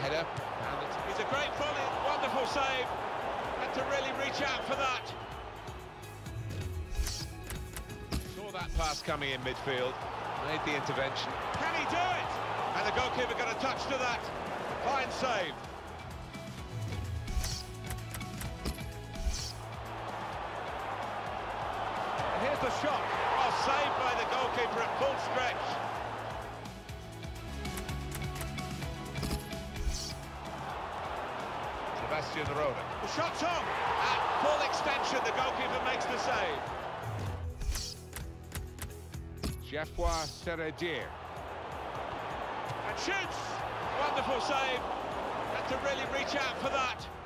header. And it's a great volley, wonderful save. Had to really reach out for that. Saw that pass coming in midfield, made the intervention. Can he do it? And the goalkeeper got a touch to that. Fine save. And here's the shot. Well, saved by the goalkeeper at full stretch. Sebastian Roda. The shot's on! At full extension, the goalkeeper makes the save. Geoffroy Seredier. And shoots! Wonderful save. Had to really reach out for that.